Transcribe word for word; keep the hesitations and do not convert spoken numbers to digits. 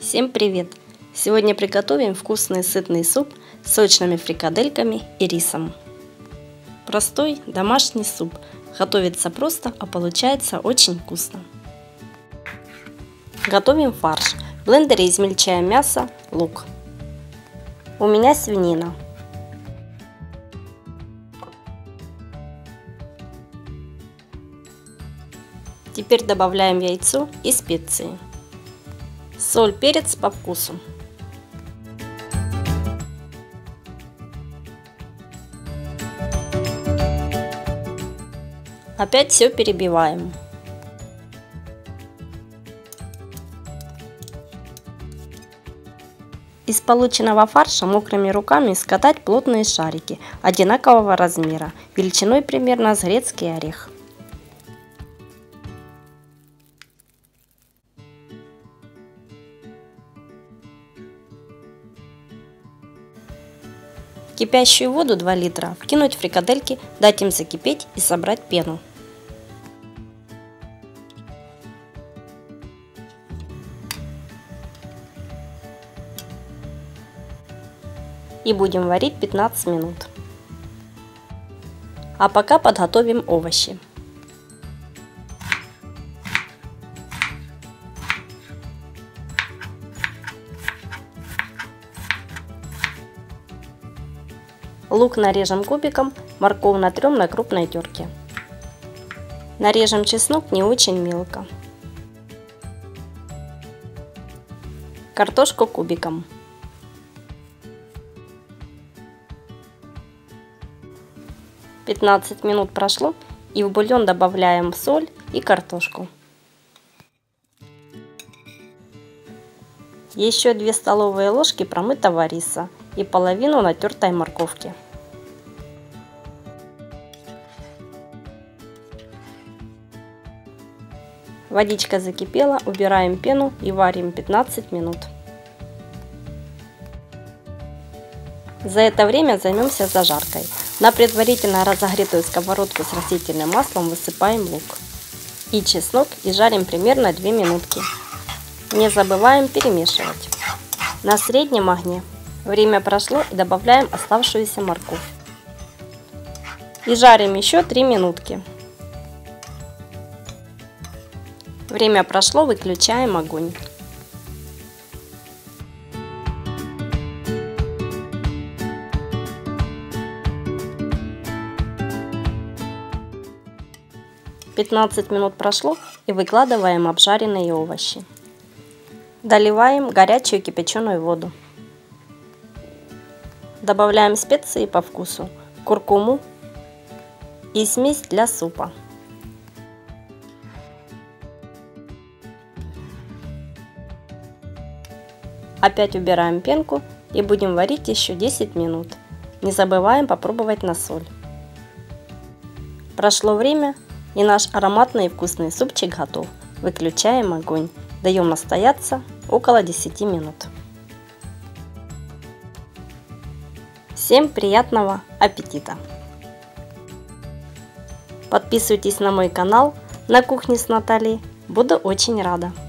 Всем привет! Сегодня приготовим вкусный сытный суп с сочными фрикадельками и рисом. Простой домашний суп. Готовится просто, а получается очень вкусно. Готовим фарш. В блендере измельчаем мясо, лук. У меня свинина. Теперь добавляем яйцо и специи. Соль, перец по вкусу. Опять все перебиваем. Из полученного фарша мокрыми руками скатать плотные шарики одинакового размера, величиной примерно с грецкий орех. В кипящую воду два литра вкинуть фрикадельки, дать им закипеть и собрать пену. И будем варить пятнадцать минут. А пока подготовим овощи. Лук нарежем кубиком, морковь натрем на крупной терке. Нарежем чеснок не очень мелко. Картошку кубиком. пятнадцать минут прошло, и в бульон добавляем соль и картошку. Еще две столовые ложки промытого риса и половину натертой морковки. Водичка закипела, убираем пену и варим пятнадцать минут. За это время займемся зажаркой. На предварительно разогретую сковородку с растительным маслом высыпаем лук и чеснок и жарим примерно две минутки. Не забываем перемешивать. На среднем огне. Время прошло, и добавляем оставшуюся морковь. И жарим еще три минутки. Время прошло, выключаем огонь. пятнадцать минут прошло, и выкладываем обжаренные овощи. Доливаем горячую кипяченую воду. Добавляем специи по вкусу, куркуму и смесь для супа. Опять убираем пенку и будем варить еще десять минут. Не забываем попробовать на соль. Прошло время, и наш ароматный и вкусный супчик готов. Выключаем огонь. Даем настояться около десяти минут. Всем приятного аппетита! Подписывайтесь на мой канал на кухне с Натальей. Буду очень рада.